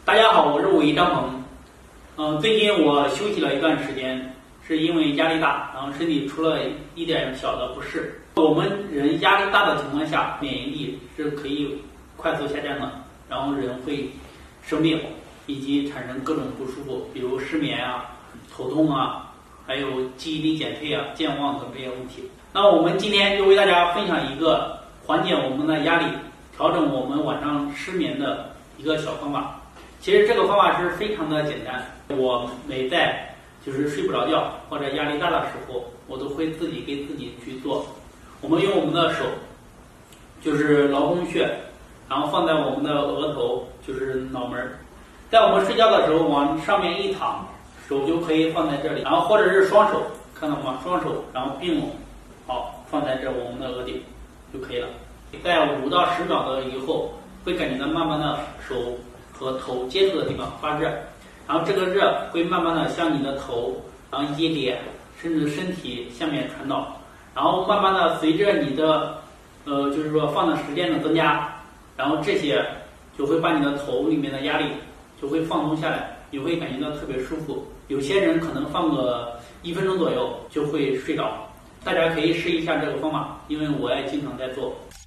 大家好，我是五一张鹏。最近我休息了一段时间，是因为压力大，然后身体出了一点小的不适。我们人压力大的情况下，免疫力是可以快速下降的，然后人会生病，以及产生各种不舒服，比如失眠啊、头痛啊，还有记忆力减退啊、健忘等这些问题。那我们今天就为大家分享一个缓解我们的压力、调整我们晚上失眠的一个小方法。其实这个方法是非常的简单，我每在睡不着觉或者压力大的时候，我都会自己给自己去做。我们用我们的手，劳宫穴，然后放在我们的额头，脑门，在我们睡觉的时候往上面一躺，手就可以放在这里，然后或者是双手，看到吗？双手然后并拢，好，放在我们的额顶就可以了。在5到10秒的以后，会感觉到慢慢的手和头接触的地方发热，然后这个热会慢慢的向你的头，然后以及脸，甚至身体下面传导，然后慢慢的随着你的放的时间的增加，然后这些就会把你的头里面的压力就会放松下来，你会感觉到特别舒服。有些人可能放个1分钟左右就会睡着，大家可以试一下这个方法，因为我也经常在做。